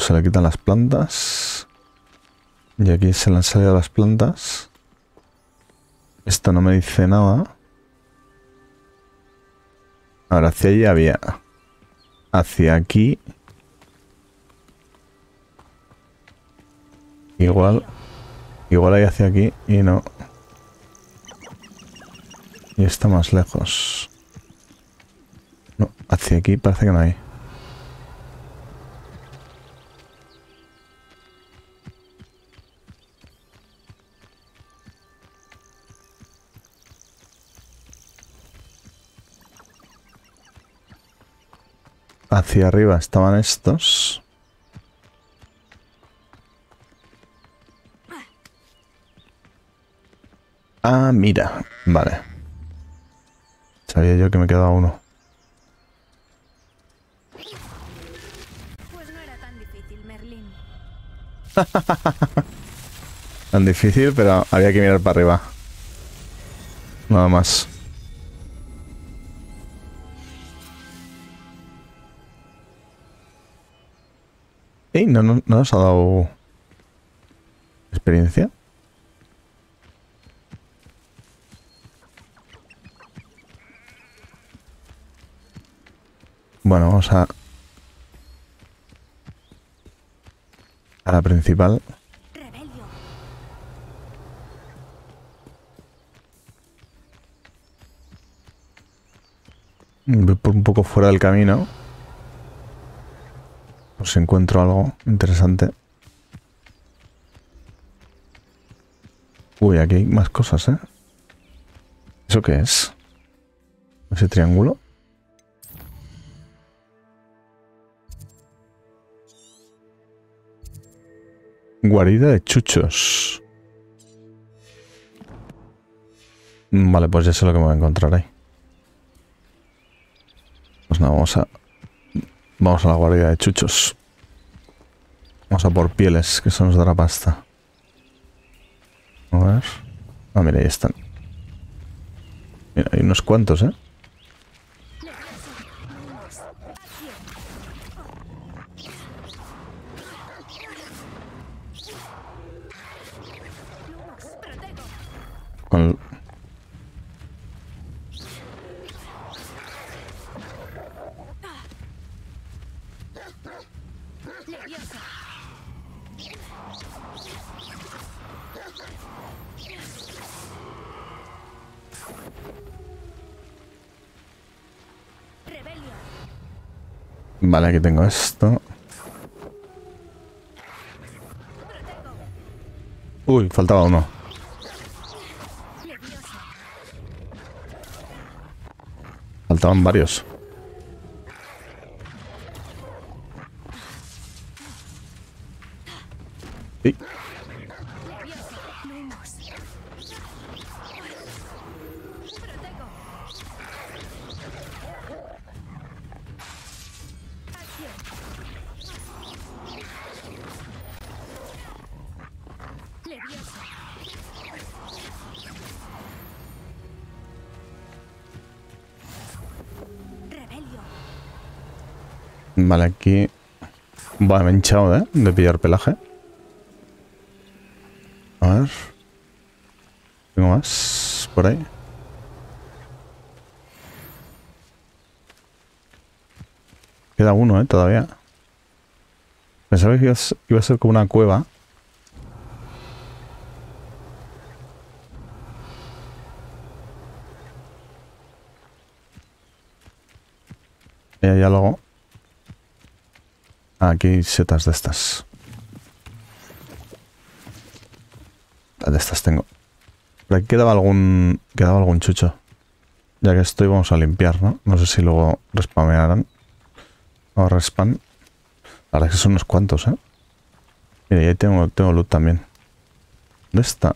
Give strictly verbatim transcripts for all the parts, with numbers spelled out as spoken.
se le quitan las plantas. Y aquí se le han salido las plantas. Esto no me dice nada. Ahora, hacia allí había. Hacia aquí. Igual. Igual hay hacia aquí y no. Y está más lejos. No, hacia aquí parece que no hay. Hacia arriba estaban estos. Ah, mira. Vale. Sabía yo que me quedaba uno. Pues no era tan difícil, Merlín. Tan difícil, pero había que mirar para arriba. Nada más. Ey, ¿no, no, no nos ha dado experiencia? Bueno, vamos a... a la principal. Rebelio. Voy por un poco fuera del camino. Por si encuentro algo interesante. Uy, aquí hay más cosas, ¿eh? ¿Eso qué es? ¿Ese triángulo? Guarida de chuchos. Vale, pues ya sé lo que me voy a encontrar ahí. Pues nada, vamos a... Vamos a la guarida de chuchos. Vamos a por pieles, que eso nos dará pasta. A ver... Ah, mira, ahí están. Mira, hay unos cuantos, ¿eh? Con... Vale, aquí tengo esto. Uy, faltaba uno. Faltaban varios. Sí. Vale, aquí... Vale, me he hinchado, ¿eh? De pillar pelaje. A ver... Tengo más por ahí. Queda uno, ¿eh? Todavía. Pensaba que iba a ser, iba a ser como una cueva. Y hay algo. Aquí hay setas de estas. De estas tengo. Por aquí quedaba algún... Quedaba algún chucho. Ya que estoy, vamos a limpiar, ¿no? No sé si luego respamearán. O respan. La verdad es que son unos cuantos, ¿eh? Mira, y ahí tengo, tengo loot también. ¿Dónde está?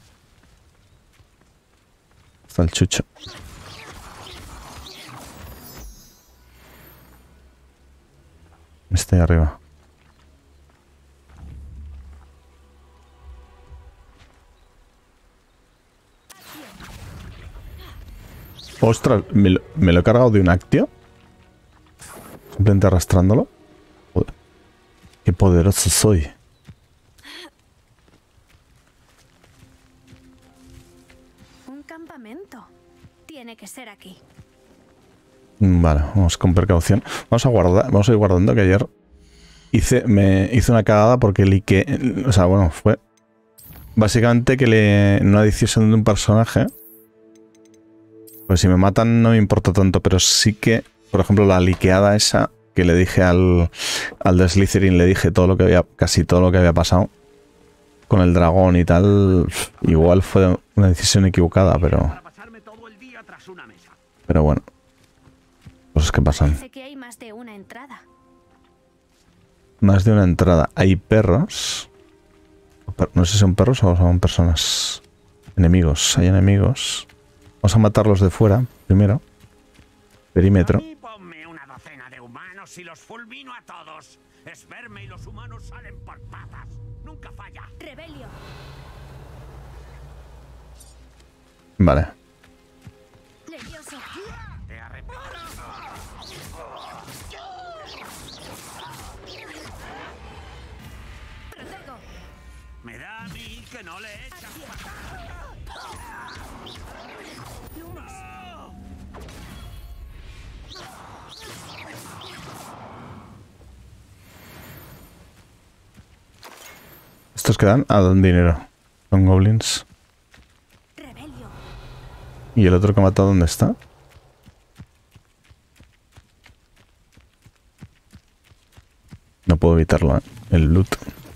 Está el chucho. Está ahí arriba. Ostras, ¿me lo, me lo he cargado de un actio? Simplemente arrastrándolo. Joder. Qué poderoso soy. Un campamento. Tiene que ser aquí. Vale, vamos con precaución. Vamos a guardar, vamos a ir guardando que ayer hice, me hice una cagada porque liqué, o sea, bueno, fue básicamente que le, en una decisión de un personaje, pues si me matan no me importa tanto, pero sí que, por ejemplo, la liqueada esa que le dije al, al de Slytherin, le dije todo lo que había, casi todo lo que había pasado con el dragón y tal, igual fue una decisión equivocada, pero, pero bueno. Cosas que pasan. Sé que hay más de una entrada. Más de una entrada. Hay perros. No sé si son perros o son personas. Enemigos. Hay enemigos. Vamos a matarlos de fuera primero. Perímetro. A mí ponme una docena de humanos y los fulmino a todos. Es verme y los humanos salen por patas. Nunca falla. Rebelio. Vale. Levioso. Te arrepiento. Protego. Me da a mí que no le echas. Lumos. Estos que dan, ah, dan dinero. Son goblins. Rebelio. ¿Y el otro que ha matado dónde está? No puedo evitarlo, ¿eh? El loot.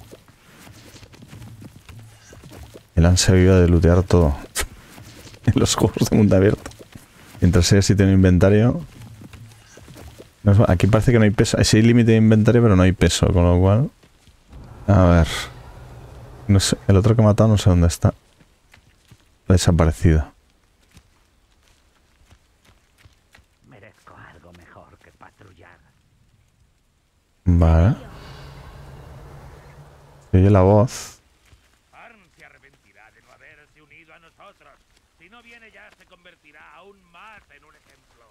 El ansia viva de lootear todo. En los juegos de mundo abierto. Mientras sea si tiene inventario. No es- aquí parece que no hay peso. Sí hay límite de inventario, pero no hay peso, con lo cual. A ver. No sé, el otro que ha matado no sé dónde está. Ha desaparecido. Merezco algo mejor que patrullar. Vale. Se oye la voz. Arn se arrepentirá de no haberse unido a nosotros. Si no viene ya, se convertirá aún más en un ejemplo.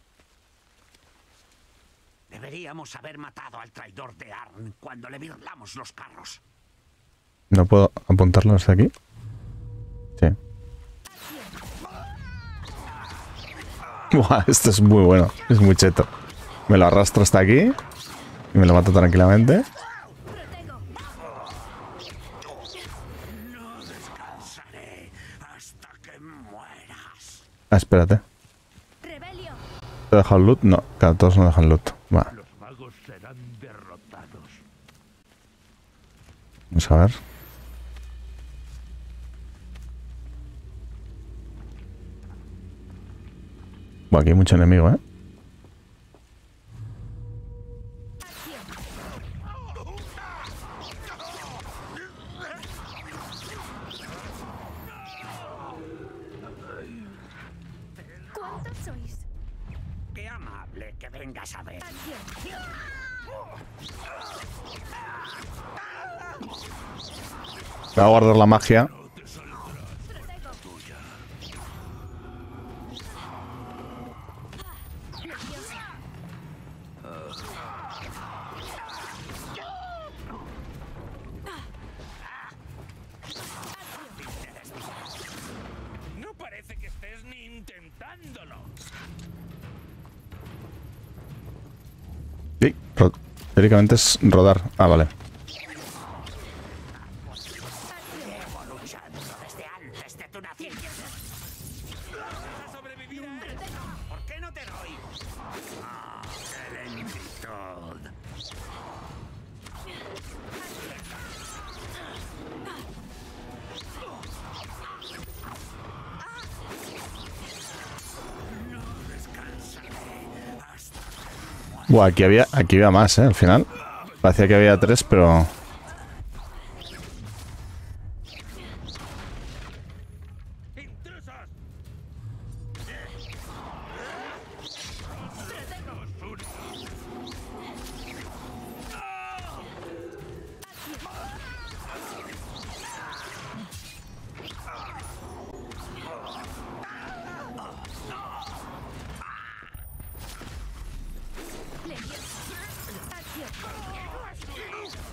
Deberíamos haber matado al traidor de Arn cuando le virlamos los carros. ¿No puedo apuntarlo hasta aquí? Sí. Buah, esto es muy bueno. Es muy cheto. Me lo arrastro hasta aquí y me lo mato tranquilamente. Protego. No descansaré hasta que mueras. Ah, espérate. Rebelio. ¿Te he dejado el loot? No, claro, todos no dejan loot. Va, Los magos serán derrotados. vamos a ver. Buah, aquí hay mucho enemigo, ¿eh? ¿Cuántos sois? Qué amable que vengas a ver. Acción. Voy a guardar la magia. Protego. Levioso. No parece que estés ni intentándolo. Sí, ro- teóricamente es rodar. Ah, vale. Llevo luchando desde antes de tu nacimiento. ¿Vas a sobrevivir a él? ¿Por qué no te doy? Ah, qué lentitud. No descansaré hasta Buah, aquí había, aquí había más, ¿eh? Al final. Parecía que había tres, pero... ¡Intrusos! Levioso. Acción.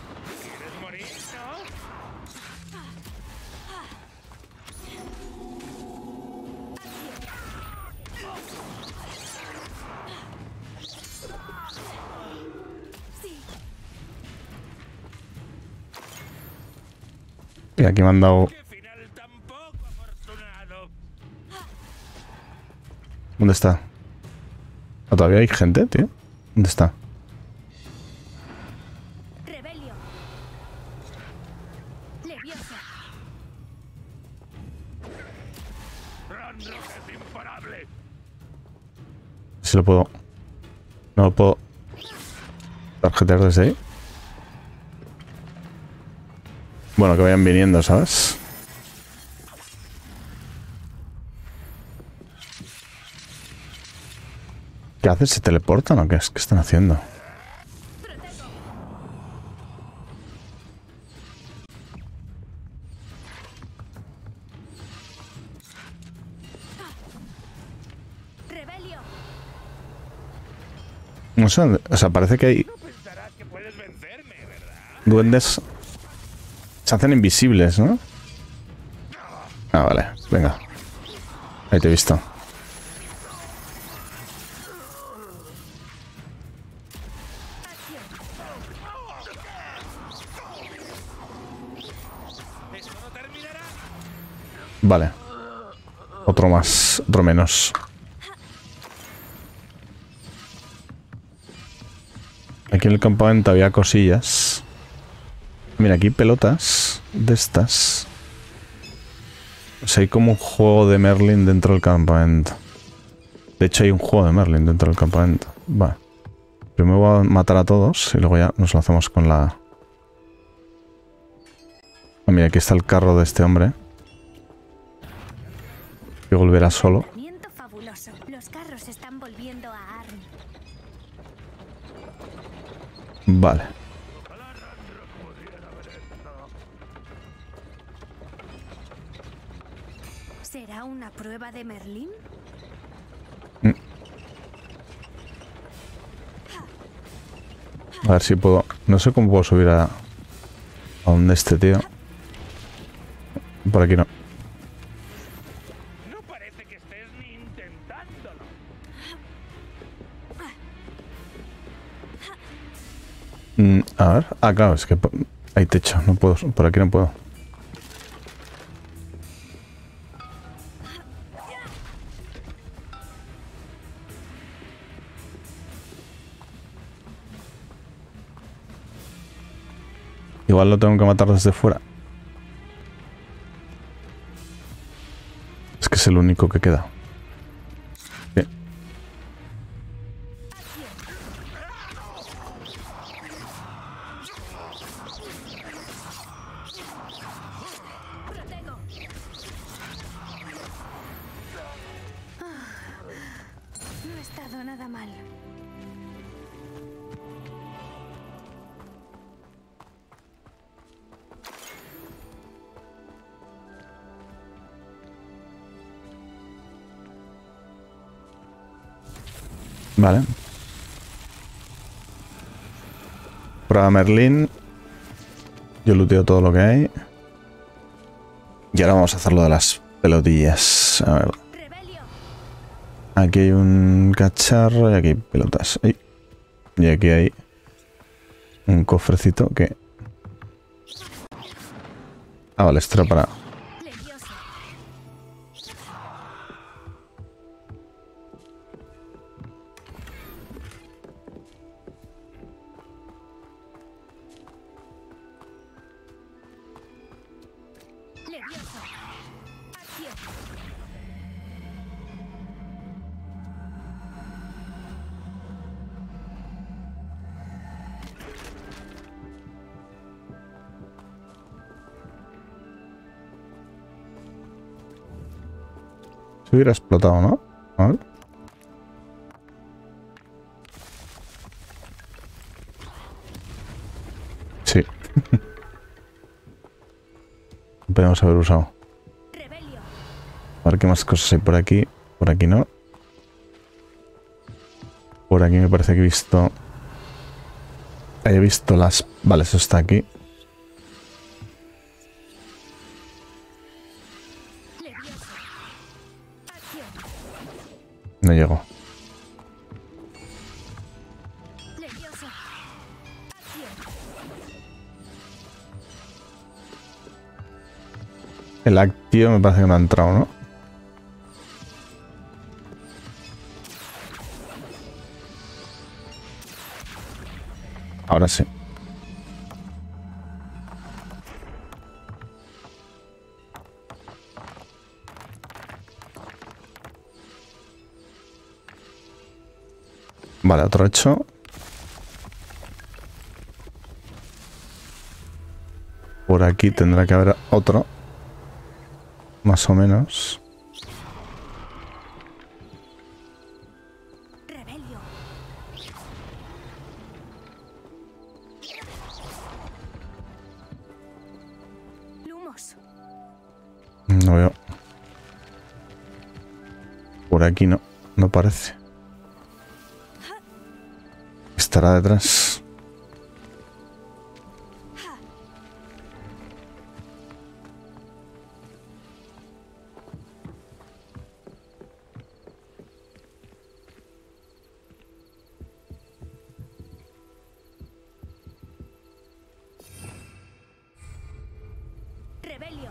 Y aquí me han dado... ¡Qué final tan poco afortunado! ¿Dónde está? ¿Ah, ¿Todavía hay gente, tío? ¿Dónde está? Rebelio. Leviosa. ¡Ranrock es imparable! Si lo puedo... No lo puedo... tarjetear desde ahí. Bueno, que vayan viniendo, ¿sabes? ¿Qué hacen? ¿Se teleportan o qué es? ¿Qué están haciendo? Rebelio. No sé, o sea, parece que hay No pensarás que puedes vencerme, ¿verdad? duendes... Se hacen invisibles, ¿no? Ah, vale. Venga. Ahí te he visto. ¿Esto no terminará? Vale. Otro más, otro menos. Aquí en el campamento había cosillas. Mira, aquí pelotas de estas. O sea, hay como un juego de Merlin dentro del campamento. De hecho, hay un juego de Merlin dentro del campamento. Vale. Primero voy a matar a todos y luego ya nos lo hacemos con la... Ah, mira, aquí está el carro de este hombre. Que volverá solo. Movimiento fabuloso. Los carros están volviendo a Arn. Vale. ¿Será una prueba de Merlín? A ver si puedo... No sé cómo puedo subir a... A donde este tío. Por aquí no. No parece que estés ni intentándolo. Mm, a ver. Ah, claro, es que po- hay techo. No puedo... Por aquí no puedo. Igual lo tengo que matar desde fuera. Es que es el único que queda. Bien. Protego. No he estado nada mal. Vale. Prueba Merlín. Yo looteo todo lo que hay. Y ahora vamos a hacer lo de las pelotillas. A ver. Rebelio. Aquí hay un cacharro y aquí hay pelotas. Ay. Y aquí hay un cofrecito que... Ah, vale, esto era para... Leviosa. Leviosa. Acción. Se hubiera explotado, ¿no? A ver. Sí. Podemos haber usado. Rebelio. A ver qué más cosas hay por aquí. Por aquí no. Por aquí me parece que he visto... He visto las... Vale, eso está aquí. Leviosa. Acción. No llego. Leviosa. Acción. El activo me parece que no ha entrado, ¿no? Ahora sí. Vale, otro hecho. Por aquí tendrá que haber otro. Más o menos. Rebelio. Lumos. No veo. Por aquí no. No parece. Estará detrás. Rebelio.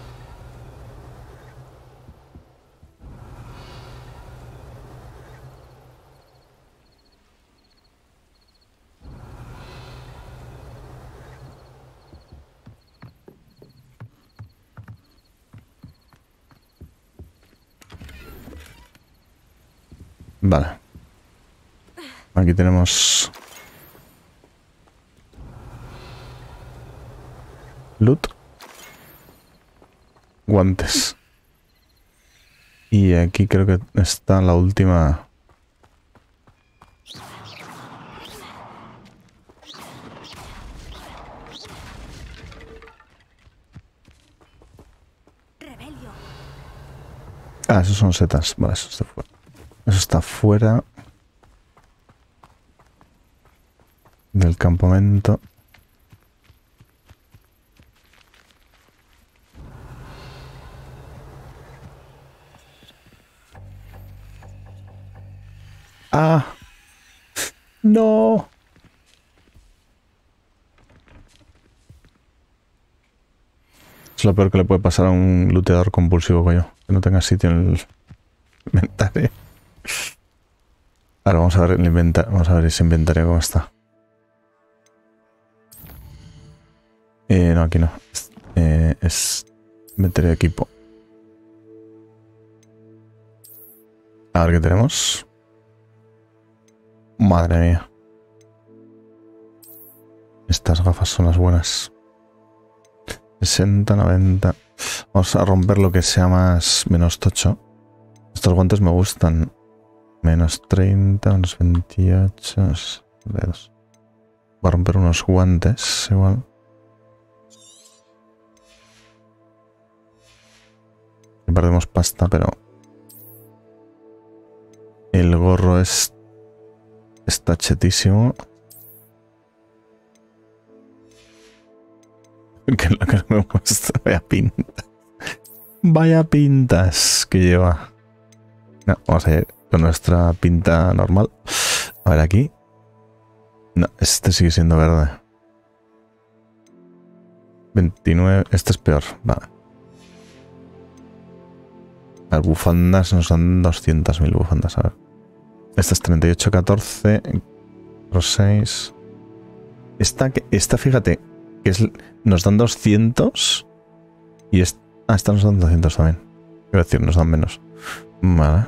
Vale. Aquí tenemos loot. Guantes. Y aquí creo que está la última. Rebelio. Ah, esos son setas. Vale, eso está fuera. Eso está fuera del campamento. ¡Ah! ¡No! Es lo peor que le puede pasar a un looteador compulsivo, coño. Que no tenga sitio en el inventario. Ahora vamos a ver el inventario. Vamos a ver ese inventario cómo está. Eh, no, aquí no. Es, eh, es inventario de equipo. A ver qué tenemos. Madre mía. Estas gafas son las buenas. sesenta, noventa. Vamos a romper lo que sea más menos tocho. Estos guantes me gustan. Menos treinta, menos veintiocho. Dedos. Voy a romper unos guantes igual. Y perdemos pasta, pero el gorro es está chetísimo. Que es lo que me gusta. Vaya pinta. Vaya pintas que lleva. No, vamos a ir con nuestra pinta normal. A ver aquí. No, este sigue siendo verde. veintinueve. Este es peor. Vale. Las bufandas nos dan doscientas mil bufandas. A ver. Esta es treinta y ocho catorce. seis. Esta, esta, fíjate, que es, nos dan doscientos. Y esta, ah, esta nos dan doscientos también. Quiero decir, nos dan menos. Vale.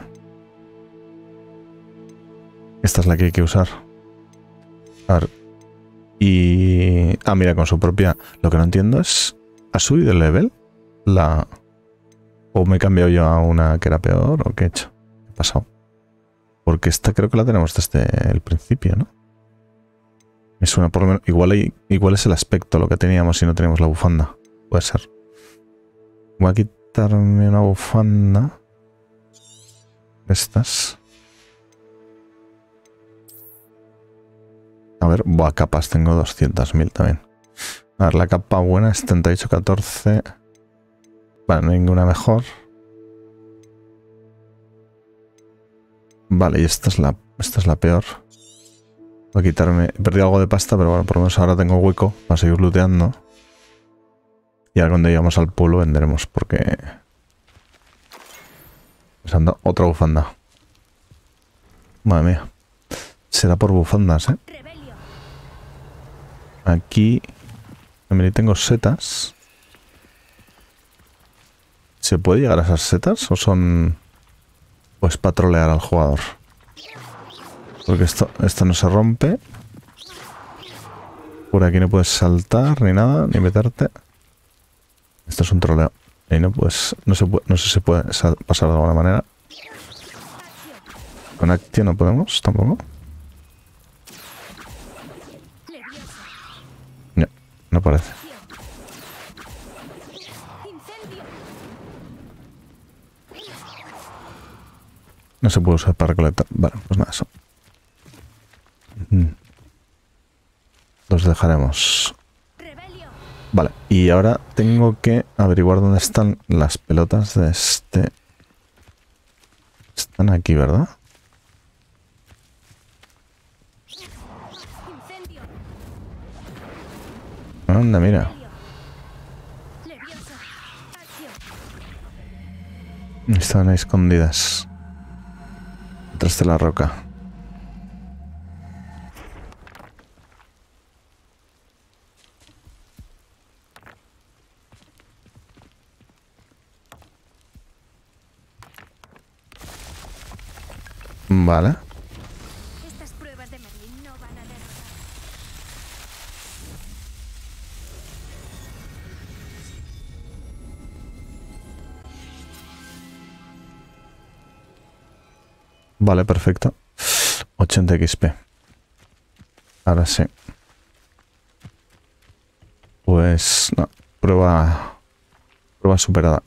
Esta es la que hay que usar. A ver. Y... Ah, mira, con su propia... Lo que no entiendo es... ¿Ha subido el level? La... ¿O me he cambiado yo a una que era peor? ¿O qué he hecho? ¿Qué ha pasado? Porque esta creo que la tenemos desde el principio, ¿no? Me suena por lo menos... Igual, hay, igual es el aspecto lo que teníamos si no teníamos la bufanda. Puede ser. Voy a quitarme una bufanda. Estas. A ver, buah, capas tengo doscientas mil también. A ver, la capa buena es setenta y ocho catorce. Vale, no hay ninguna mejor. Vale, y esta es la, esta es la peor. Voy a quitarme... He perdido algo de pasta, pero bueno, por lo menos ahora tengo hueco para seguir looteando. Y ahora cuando lleguemos al pueblo venderemos porque... Pensando, otra bufanda. Madre mía. Será por bufandas, ¿eh? Rebelio. Aquí... También tengo setas. ¿Se puede llegar a esas setas o son... Pues para trolear al jugador? Porque esto, esto no se rompe. Por aquí no puedes saltar ni nada, ni meterte. Esto es un troleo. Y no puedes, no se puede, no sé si se puede pasar de alguna manera. Con Actio no podemos tampoco. Levioso. No, no parece. Incendio. No se puede usar para recolectar. Vale, pues nada, eso. Mm. Los dejaremos. Rebelio. Vale, y ahora tengo que averiguar dónde están las pelotas de este... Están aquí, ¿verdad? Incendio. Anda, mira. Rebelio. Levioso. Accio. Están ahí escondidas. Detrás de la roca. Vale. Estas pruebas de Merlin no van a derrotar. Vale, perfecto. ochenta X P. Ahora sí. Pues no, prueba prueba superada.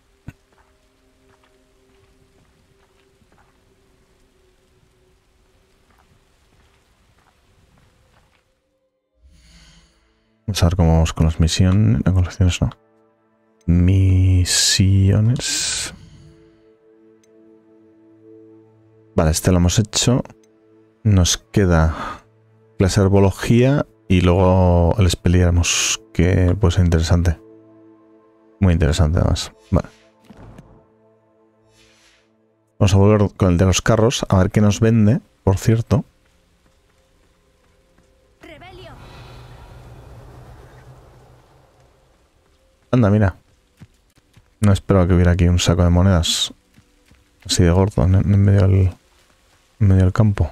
Vamos a ver cómo vamos con las misiones. No, con las misiones no. Misiones. Vale, este lo hemos hecho. Nos queda clase de herbología y luego el espelearmos, que puede ser interesante. Muy interesante además. Vale. Vamos a volver con el de los carros a ver qué nos vende, por cierto. Rebelio. Anda, mira. No esperaba que hubiera aquí un saco de monedas así de gordo en, en medio del, en medio del campo.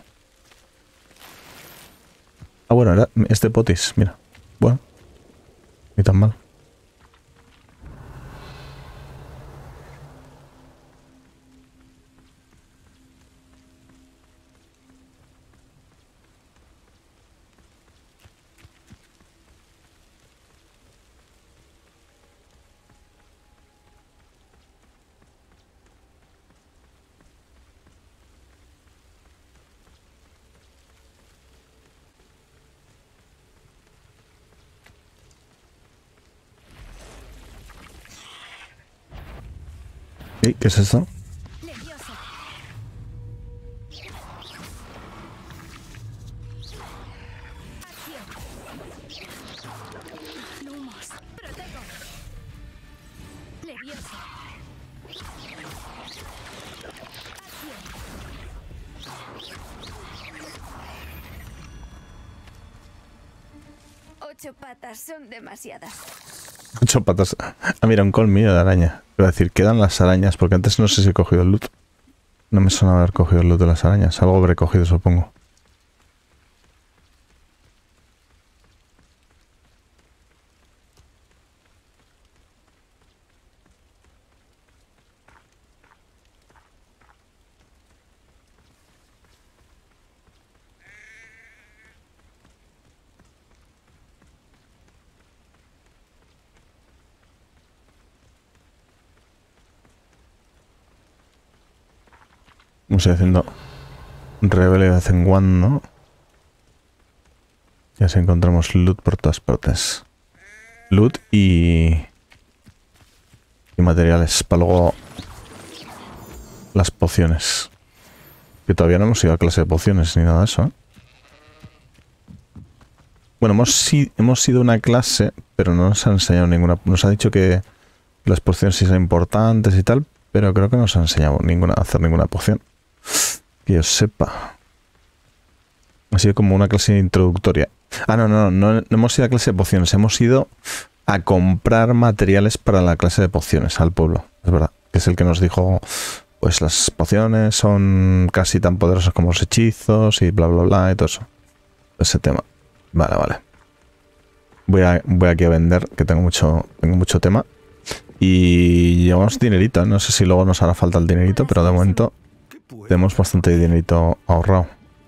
Ah, bueno, era este potis, mira. Bueno, ni tan mal. ¿Y qué es esto? Levioso. Accio. Lumos. Protego. Levioso. Accio. Ocho patas son demasiadas. Ocho patas. Ah, mira, un colmillo de araña. Quiero decir, quedan las arañas, porque antes no sé si he cogido el loot. No me suena haber cogido el loot de las arañas. Algo habré cogido, supongo. Vamos a ir haciendo rebelde de vez en cuando. Y así encontramos loot por todas partes. Loot y... Y materiales para luego... Las pociones. Que todavía no hemos ido a clase de pociones ni nada de eso, ¿eh? Bueno, hemos, si, hemos ido a una clase, pero no nos ha enseñado ninguna. Nos ha dicho que las pociones sí son importantes y tal, pero creo que no nos ha enseñado ninguna, a hacer ninguna poción. Que yo sepa. Ha sido como una clase introductoria. Ah, no, no, no, no hemos ido a clase de pociones. Hemos ido a comprar materiales para la clase de pociones al pueblo. Es verdad. Que es el que nos dijo, pues las pociones son casi tan poderosas como los hechizos y bla, bla, bla y todo eso. Ese tema. Vale, vale. Voy, a, voy aquí a vender, que tengo mucho, tengo mucho tema. Y llevamos dinerito, ¿eh? No sé si luego nos hará falta el dinerito, pero de momento tenemos bastante dinerito ahorrado.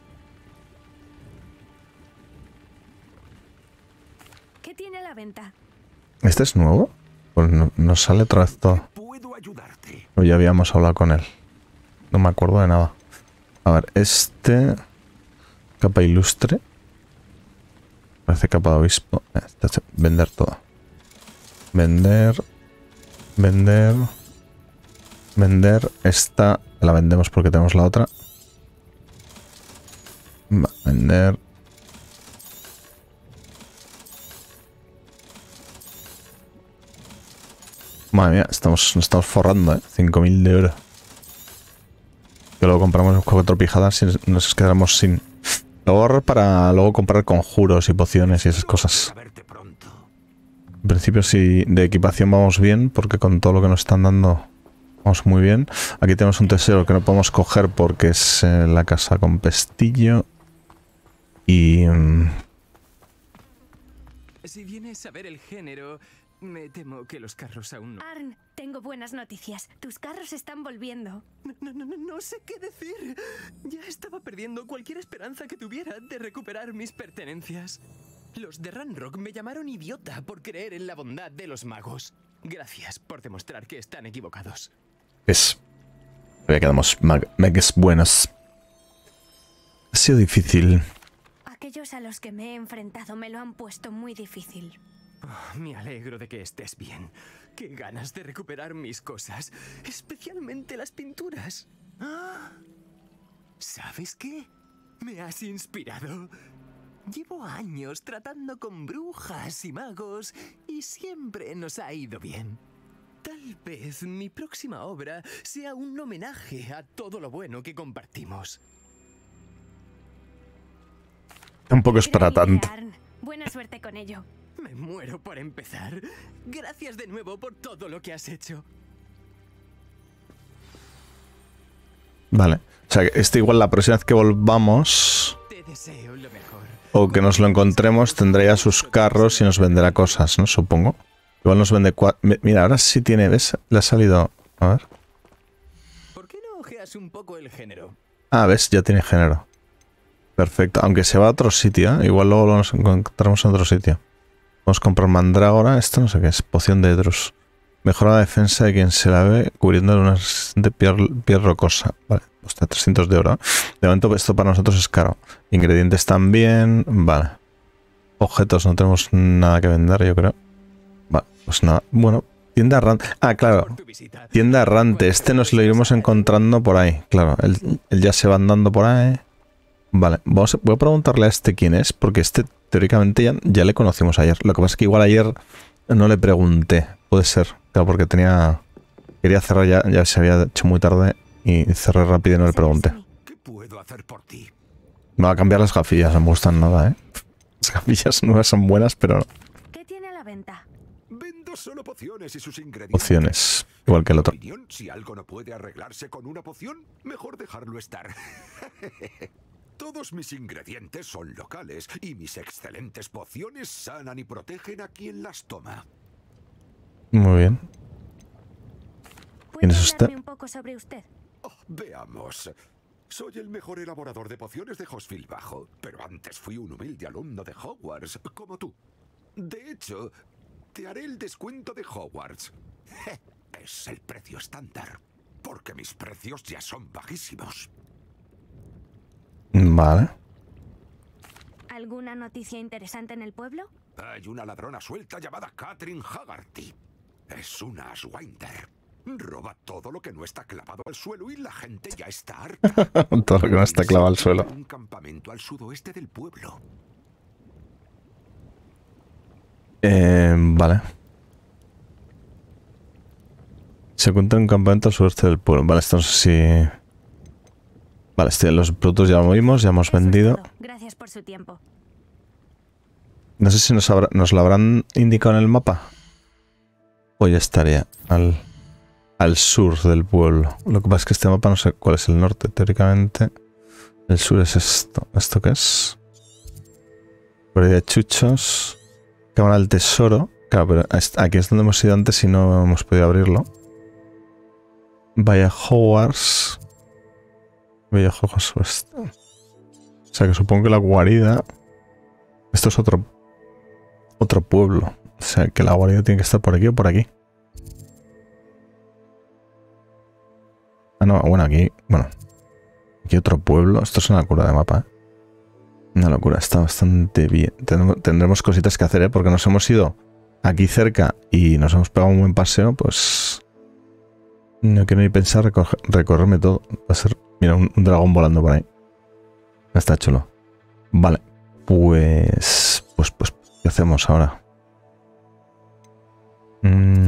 ¿Qué tiene a la venta? ¿Este es nuevo? Pues no, nos sale otra vez todo. Puedo ayudarte. O ya habíamos hablado con él. No me acuerdo de nada. A ver, este... Capa ilustre. Parece capa de obispo. Este es vender todo. Vender... Vender... Vender. Esta la vendemos porque tenemos la otra. Va, vender... Madre mía, estamos, nos estamos forrando, ¿eh? cinco mil de oro. Que luego compramos cuatro pijadas y nos quedamos sin... Lo voy a ahorrar para luego comprar conjuros y pociones y esas cosas. En principio sí, de equipación vamos bien, porque con todo lo que nos están dando vamos muy bien. Aquí tenemos un tesoro que no podemos coger porque es eh, la casa con pestillo. Y... Um... Si vienes a ver el género... Me temo que los carros aún no... Arn, tengo buenas noticias. Tus carros están volviendo. No, no, no, no sé qué decir. Ya estaba perdiendo cualquier esperanza que tuviera de recuperar mis pertenencias. Los de Ranrock me llamaron idiota por creer en la bondad de los magos. Gracias por demostrar que están equivocados. Es... Ya quedamos mag mags buenos. Ha sido difícil. Aquellos a los que me he enfrentado me lo han puesto muy difícil. Oh, me alegro de que estés bien. Qué ganas de recuperar mis cosas, especialmente las pinturas. Ah, ¿sabes qué? Me has inspirado. Llevo años tratando con brujas y magos y siempre nos ha ido bien. Tal vez mi próxima obra sea un homenaje a todo lo bueno que compartimos. Tampoco es para Gran idea, tanto. Arn. Buena suerte con ello. Me muero por empezar. Gracias de nuevo por todo lo que has hecho. Vale. O sea, que este igual la próxima vez que volvamos... Te deseo lo mejor. O que nos lo encontremos, tendrá ya sus carros y nos venderá cosas, ¿no? Supongo. Igual nos vende cuatro... Mira, ahora sí tiene... ¿Ves? Le ha salido... A ver. ¿Por qué no ojeas un poco el género? Ah, ¿ves? Ya tiene género. Perfecto. Aunque se va a otro sitio, ¿eh? Igual luego nos encontramos en otro sitio. Vamos a comprar mandrágora. Esto no sé qué es. Poción de Drus. Mejora la defensa de quien se la ve cubriendo una de piel, piel rocosa. Vale. Hasta trescientos de oro. De momento esto para nosotros es caro. Ingredientes también. Vale. Objetos no tenemos nada que vender, yo creo. Vale. Pues nada. Bueno. Tienda errante. Ah, claro. Tienda errante. Este nos lo iremos encontrando por ahí. Claro. Él, él ya se va andando por ahí. Vale. Vamos a, voy a preguntarle a este quién es. Porque este... Teóricamente ya, ya le conocimos ayer. Lo que pasa es que igual ayer no le pregunté. Puede ser. Claro, porque tenía... Quería cerrar ya. Ya se había hecho muy tarde. Y cerré rápido y no le pregunté. ¿Qué puedo hacer por ti? Me va a cambiar las gafillas. No me gustan nada, ¿eh? Las gafillas nuevas son buenas, pero... ¿Qué tiene a la venta? Vendo solo pociones y sus ingredientes. Pociones. Igual que el otro. En mi opinión, si algo no puede arreglarse con una poción, mejor dejarlo estar. Todos mis ingredientes son locales y mis excelentes pociones sanan y protegen a quien las toma. Muy bien. ¿Quién ¿Puede es usted? hablarme un poco sobre usted? Oh, veamos. Soy el mejor elaborador de pociones de Hosfield Bajo, pero antes fui un humilde alumno de Hogwarts, como tú. De hecho, te haré el descuento de Hogwarts. Es el precio estándar, porque mis precios ya son bajísimos. Vale. ¿Alguna noticia interesante en el pueblo? Hay una ladrona suelta llamada Catherine Haggerty. Es una Ashwinder. Roba todo lo que no está clavado al suelo y la gente ya está harta. Todo lo que no está clavado al suelo. Un campamento al sudoeste del pueblo. Eh, vale. Se encuentra en un campamento al sureste del pueblo. Vale, esto no sé si... Vale, este, los productos ya lo vimos, ya hemos Eso es vendido. todo. Gracias por su tiempo. No sé si nos, habrá, nos lo habrán indicado en el mapa. O ya estaría al, al sur del pueblo. Lo que pasa es que este mapa no sé cuál es el norte, teóricamente. El sur es esto. ¿Esto qué es? Por ahí de chuchos. Cámara del tesoro. Claro, pero aquí es donde hemos ido antes y no hemos podido abrirlo. Vaya Hogwarts. Vaya Hogwarts. O sea que supongo que la guarida... Esto es otro... Otro pueblo. O sea que la guarida tiene que estar por aquí o por aquí. Ah, no, bueno, aquí... Bueno. Aquí otro pueblo. Esto es una locura de mapa, ¿eh? Una locura, está bastante bien. Tendremos, tendremos cositas que hacer, ¿eh? Porque nos hemos ido aquí cerca y nos hemos pegado un buen paseo, pues... No quiero ni pensar recorrer, recorrerme todo. Va a ser... Mira, un, un dragón volando por ahí. Está chulo. Vale. Pues... Pues, pues, ¿qué hacemos ahora? Mm.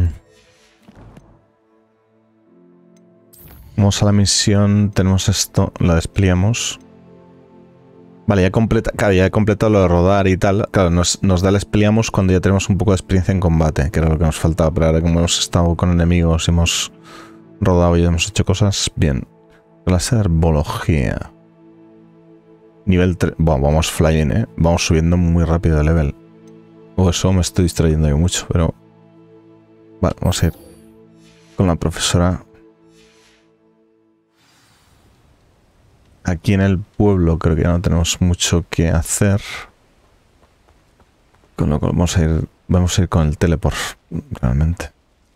Vamos a la misión. Tenemos esto. La desplegamos. Vale, ya completa, claro, ya he completado lo de rodar y tal. Claro, nos, nos da el espleamos cuando ya tenemos un poco de experiencia en combate, que era lo que nos faltaba. Pero ahora como hemos estado con enemigos y hemos rodado y hemos hecho cosas, bien. Clase de herbología. Nivel tres. Bueno, vamos flying, ¿eh? Vamos subiendo muy rápido de level. O eso me estoy distrayendo yo mucho, pero... Vale, vamos a ir con la profesora. Aquí en el pueblo creo que ya no tenemos mucho que hacer. Con lo cual vamos a ir, vamos a ir con el teleport, realmente.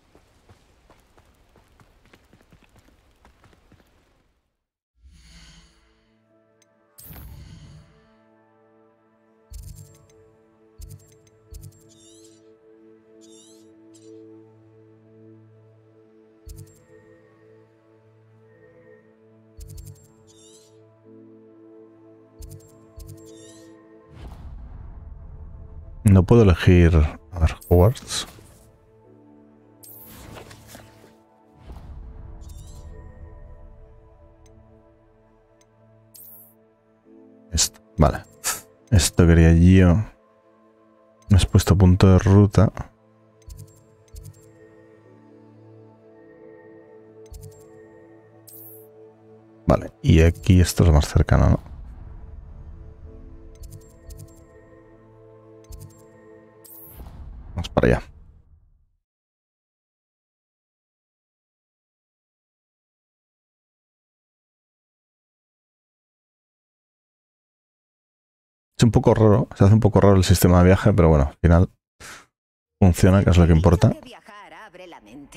No puedo elegir... A ver, Hogwarts. Esto, vale. Esto quería yo. Me has puesto punto de ruta. Vale, y aquí esto es lo más cercano, ¿no? Vamos para allá. Es un poco raro, se hace un poco raro el sistema de viaje, pero bueno, al final funciona, que es lo que importa. Viajar abre la mente.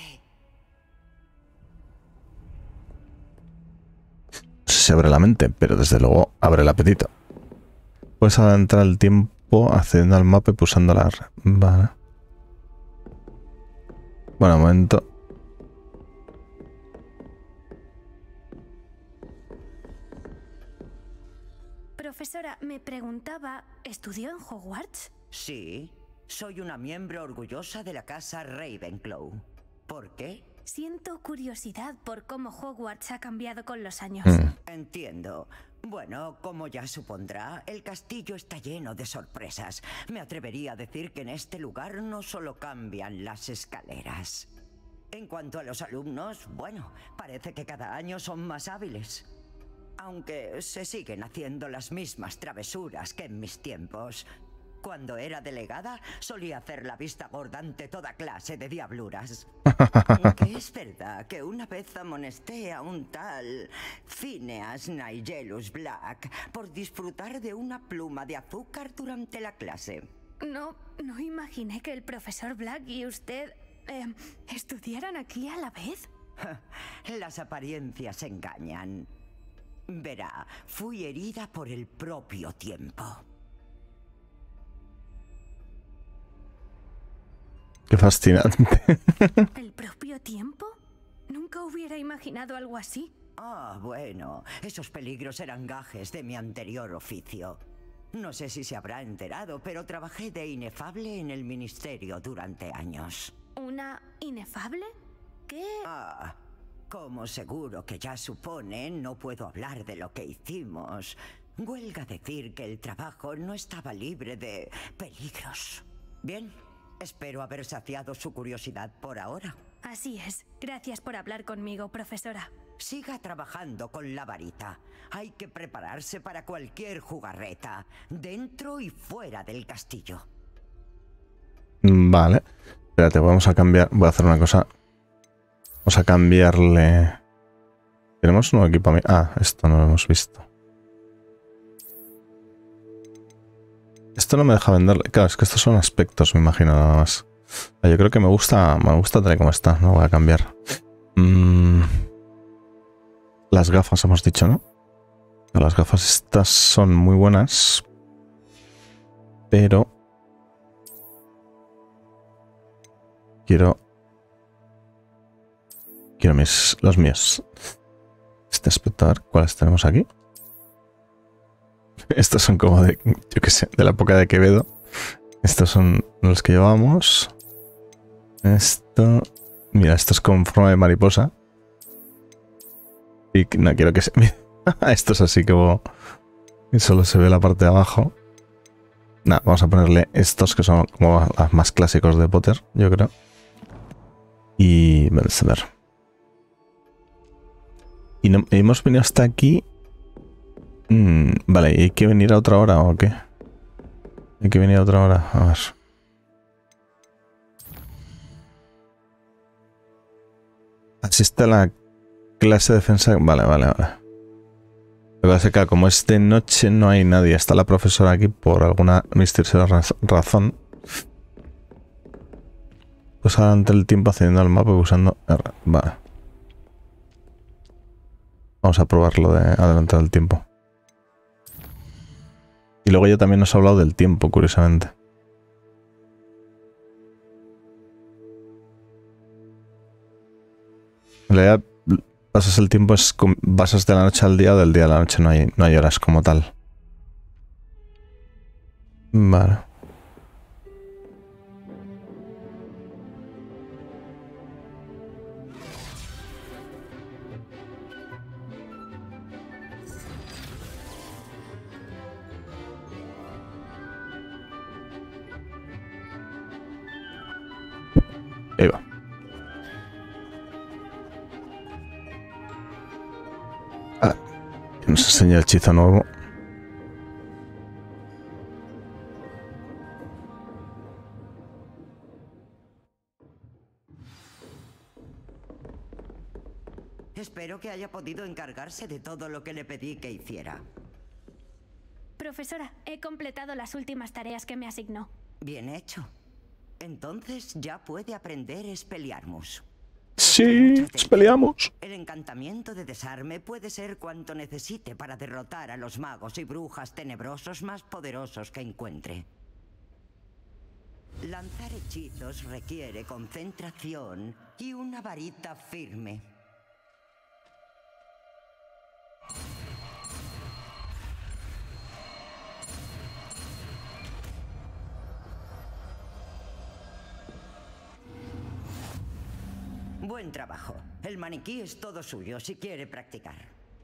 No sé si abre la mente, pero desde luego abre el apetito. Puedes adentrar el tiempo accediendo al mapa y pulsando la R. Vale. Bueno, un momento. Profesora, me preguntaba, ¿estudió en Hogwarts? Sí, soy una miembro orgullosa de la casa Ravenclaw. ¿Por qué? Siento curiosidad por cómo Hogwarts ha cambiado con los años. Mm. Entiendo. Bueno, como ya supondrá, el castillo está lleno de sorpresas. Me atrevería a decir que en este lugar no solo cambian las escaleras. En cuanto a los alumnos, bueno, parece que cada año son más hábiles. Aunque se siguen haciendo las mismas travesuras que en mis tiempos. Cuando era delegada, solía hacer la vista gorda ante toda clase de diabluras. Que es verdad que una vez amonesté a un tal Phineas Nigellus Black por disfrutar de una pluma de azúcar durante la clase. No, no imaginé que el profesor Black y usted eh, estudiaran aquí a la vez. Las apariencias engañan. Verá, fui herida por el propio tiempo. Qué fascinante. ¿El propio tiempo? Nunca hubiera imaginado algo así. Ah, bueno, esos peligros eran gajes de mi anterior oficio. No sé si se habrá enterado, pero trabajé de inefable en el ministerio durante años. ¿Una inefable? ¿Qué? Ah, como seguro que ya supone, no puedo hablar de lo que hicimos. Huelga decir que el trabajo no estaba libre de peligros. Bien, espero haber saciado su curiosidad por ahora. Así es. Gracias por hablar conmigo, profesora. Siga trabajando con la varita. Hay que prepararse para cualquier jugarreta, dentro y fuera del castillo. Vale. Espérate, vamos a cambiar. Voy a hacer una cosa. Vamos a cambiarle. Tenemos un nuevo equipamiento. Ah, esto no lo hemos visto. Esto no me deja venderle. Claro, es que estos son aspectos, me imagino, nada más. Yo creo que me gusta. Me gusta tal y como está. No voy a cambiar. Mm. Las gafas hemos dicho, ¿no? Las gafas estas son muy buenas. Pero quiero Quiero mis, los míos. Este aspecto, a ver, ¿cuáles tenemos aquí? Estos son como de, yo qué sé, de la época de Quevedo. Estos son los que llevamos. Esto, mira, esto es con forma de mariposa. Y no quiero que se... Esto es así como... Y solo se ve la parte de abajo. Nada, vamos a ponerle estos que son como los más clásicos de Potter, yo creo. Y... vamos a ver. Y no, hemos venido hasta aquí. Mm, vale, ¿y hay que venir a otra hora o qué? Hay que venir a otra hora. A ver. Asiste a la clase de defensa. Vale, vale, vale. Lo que pasa es que como es de noche no hay nadie. Está la profesora aquí por alguna misteriosa razón. Pues adelante el tiempo accediendo al mapa y usando R. Vale. Vamos a probarlo de adelantar el tiempo. Y luego ya también nos ha hablado del tiempo, curiosamente. En realidad, pasas el tiempo, es pasas de la noche al día o del día a la noche, no hay, no hay horas como tal. Vale. Ahí va. Ah, nos enseña el hechizo nuevo. Espero que haya podido encargarse de todo lo que le pedí que hiciera. Profesora, he completado las últimas tareas que me asignó. Bien hecho. Entonces ya puede aprender Expelliarmus. Sí, Expelliarmus. El encantamiento de desarme puede ser cuanto necesite para derrotar a los magos y brujas tenebrosos más poderosos que encuentre. Lanzar hechizos requiere concentración y una varita firme. Buen trabajo. El maniquí es todo suyo si quiere practicar.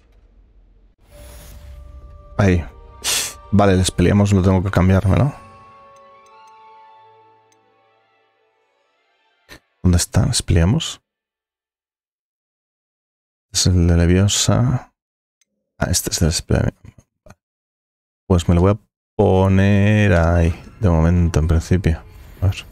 Ahí. Vale, les peleamos, lo tengo que cambiarme, ¿no? ¿Dónde está? ¿Les peleamos? Es el de Leviosa. Ah, este es el Expelliarmus. Pues me lo voy a poner ahí, de momento, en principio. A ver.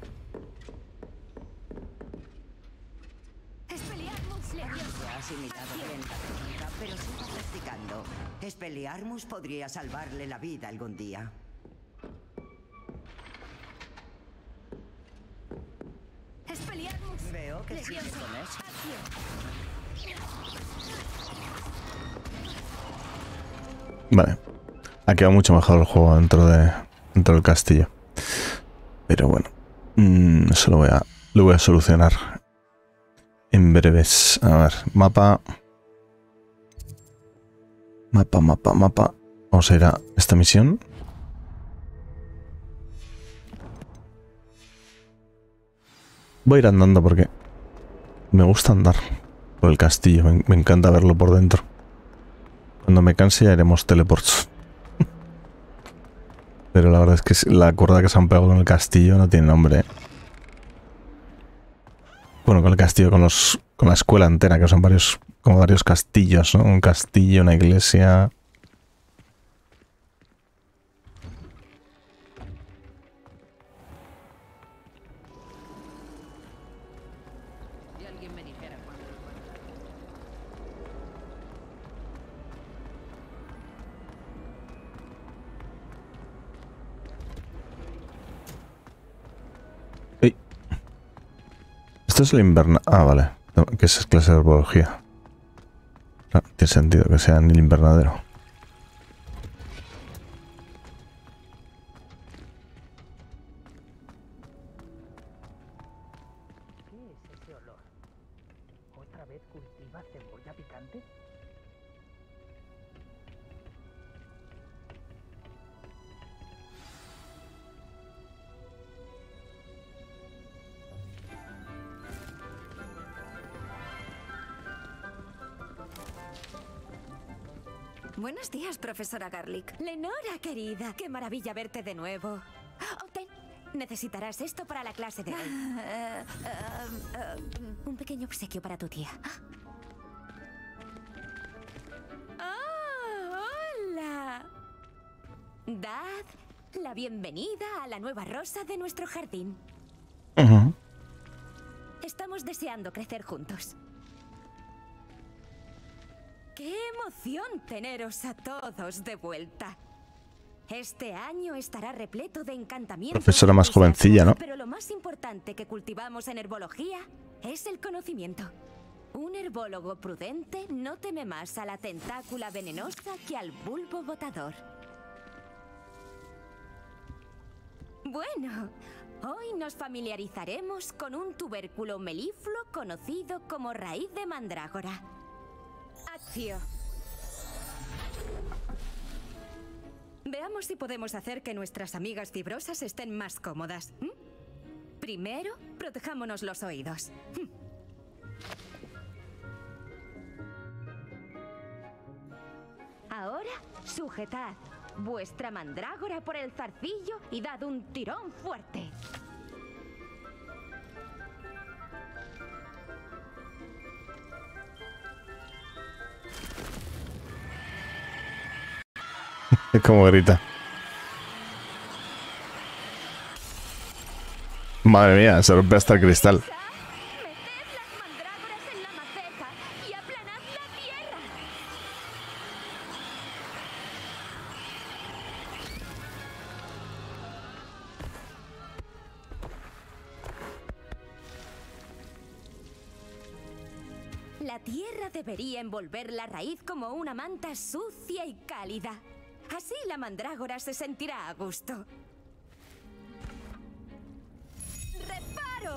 Expelliarmus podría salvarle la vida algún día. Expelliarmus. Veo que sigue con eso. Vale. Ha quedado mucho mejor el juego dentro de dentro del castillo. Pero bueno. Mmm, eso lo voy a lo voy a solucionar en breves. A ver, mapa. Mapa, mapa, mapa. Vamos a ir a esta misión. Voy a ir andando porque me gusta andar por el castillo. Me, me encanta verlo por dentro. Cuando me canse ya haremos teleports. Pero la verdad es que la cuerda que se han pegado con el castillo no tiene nombre, ¿eh? Bueno, con el castillo, con los con la escuela entera, que son varios, como varios castillos, ¿no? Un castillo, una iglesia. Esto es el inverna... Ah, vale. Que es clase de herbología. No, tiene sentido que sea en el invernadero. ¿Qué es ese olor? ¿Otra vez cultiva cebolla picante? Buenos días, profesora Garlic. Lenora, querida. Qué maravilla verte de nuevo. Oh, ten. Necesitarás esto para la clase de hoy. Uh, uh, uh, un pequeño obsequio para tu tía. ¡Oh, hola! Dad la bienvenida a la nueva rosa de nuestro jardín. Uh-huh. Estamos deseando crecer juntos. ¡Qué emoción teneros a todos de vuelta! Este año estará repleto de encantamientos. Profesora más jovencilla, ¿no? Pero lo más importante que cultivamos en herbología es el conocimiento. Un herbólogo prudente no teme más a la tentácula venenosa que al bulbo botador. Bueno, hoy nos familiarizaremos con un tubérculo melífluo conocido como raíz de mandrágora. Accio. Veamos si podemos hacer que nuestras amigas fibrosas estén más cómodas. ¿Mm? Primero, protejámonos los oídos. ¿Mm? Ahora, sujetad vuestra mandrágora por el zarcillo y dad un tirón fuerte. Es como grita. Madre mía, se rompe hasta el cristal. Meted las mandrágoras en la maceta y aplanad la tierra. La tierra debería envolver la raíz como una manta sucia y cálida. Así la mandrágora se sentirá a gusto. ¡Reparo!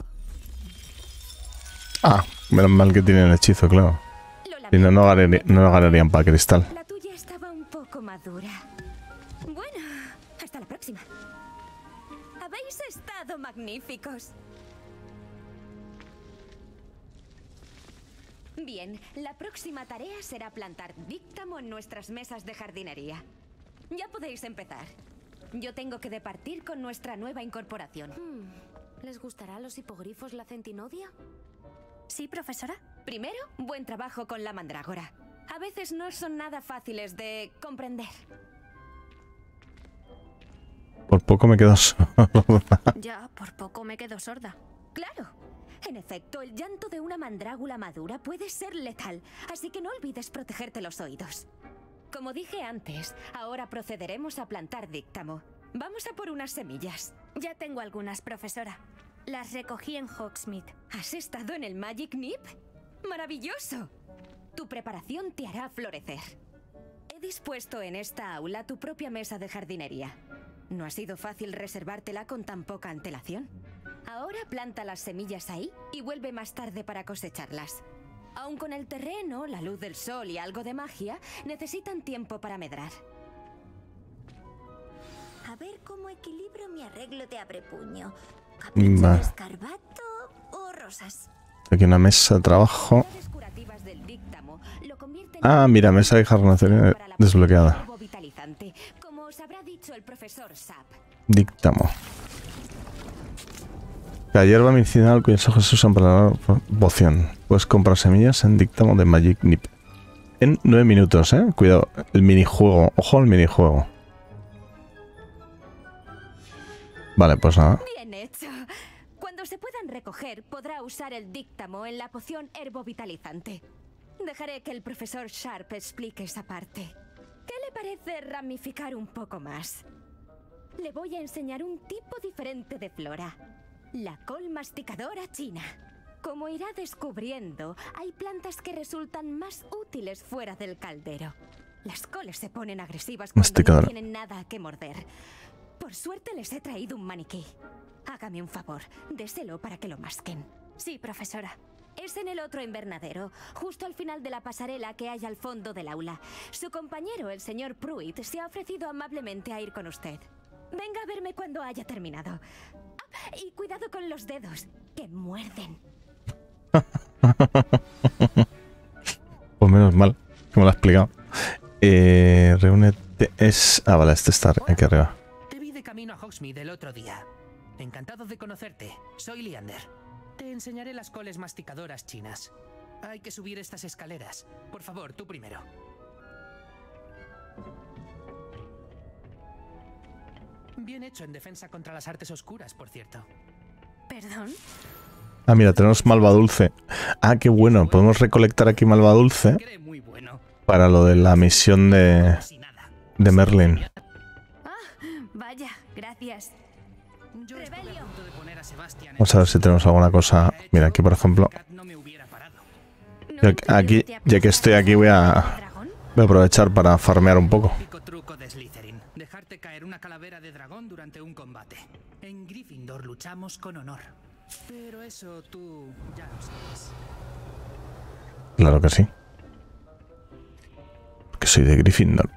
Ah, menos mal que tienen hechizo, claro. Si no, no ganarían, no ganarían para cristal. La tuya estaba un poco madura. Bueno, hasta la próxima. Habéis estado magníficos. Bien, la próxima tarea será plantar díctamo en nuestras mesas de jardinería. Ya podéis empezar. Yo tengo que departir con nuestra nueva incorporación. Hmm. ¿Les gustará a los hipogrifos la centinodia? ¿Sí, profesora? Primero, buen trabajo con la mandrágora. A veces no son nada fáciles de comprender. Por poco me quedo solo. Ya, por poco me quedo sorda. Claro. En efecto, el llanto de una mandrágula madura puede ser letal, así que no olvides protegerte los oídos. Como dije antes, ahora procederemos a plantar díctamo. Vamos a por unas semillas. Ya tengo algunas, profesora. Las recogí en Hogsmeade. ¿Has estado en el Magic Nip? ¡Maravilloso! Tu preparación te hará florecer. He dispuesto en esta aula tu propia mesa de jardinería. No ha sido fácil reservártela con tan poca antelación. Ahora planta las semillas ahí y vuelve más tarde para cosecharlas. Aun con el terreno, la luz del sol y algo de magia, necesitan tiempo para medrar. A ver cómo equilibro mi arreglo de abrepuño. ¿Capricho Va. de escarbato o cosas. Aquí una mesa de trabajo. Las curativas del díctamo lo convierten Ah, en mira, mesa de jarronación para la desbloqueada. poción vitalizante, como os habrá dicho el profesor Sapp. Díctamo. La hierba medicinal cuyos ojos se usan para la poción. Puedes comprar semillas en Díctamo de Magic Nip. En nueve minutos, eh. Cuidado. El minijuego. Ojo al minijuego. Vale, pues nada. Bien hecho. Cuando se puedan recoger, podrá usar el díctamo en la poción herbovitalizante. Dejaré que el profesor Sharp explique esa parte. ¿Qué le parece ramificar un poco más? Le voy a enseñar un tipo diferente de flora. La col masticadora china. Como irá descubriendo, hay plantas que resultan más útiles fuera del caldero. Las coles se ponen agresivas cuando Masticadora. no tienen nada que morder. Por suerte les he traído un maniquí. Hágame un favor, déselo para que lo masquen. Sí, profesora. Es en el otro invernadero, justo al final de la pasarela que hay al fondo del aula. Su compañero, el señor Pruitt, se ha ofrecido amablemente a ir con usted. Venga a verme cuando haya terminado. Ah, y cuidado con los dedos, que muerden. Pues menos mal que me lo ha explicado. Eh, reúnete. Es. Ah, vale, este está aquí arriba. Te vi de camino a Hogsmeade el otro día. Encantado de conocerte. Soy Leander. Te enseñaré las coles masticadoras chinas. Hay que subir estas escaleras. Por favor, tú primero. Bien hecho en defensa contra las artes oscuras, por cierto. ¿Perdón? Ah, mira, tenemos malva dulce. Ah, qué bueno. Podemos recolectar aquí malva dulce Cree muy bueno. para lo de la misión de, Si nada. de Merlin. Ah, vaya, gracias. Yo estuve a punto de poner a Sebastian en Vamos a ver si tenemos alguna cosa. Mira, aquí por ejemplo. no me hubiera parado. ¿No Yo entiendo aquí, qué te ha ya que estoy aquí, voy a, dragón? voy a aprovechar para farmear un poco. Típico truco de Slytherin. Dejarte caer una calavera de dragón durante un combate. En Gryffindor luchamos con honor. Pero eso tú ya lo sabes. Claro que sí. Porque soy de Gryffindor.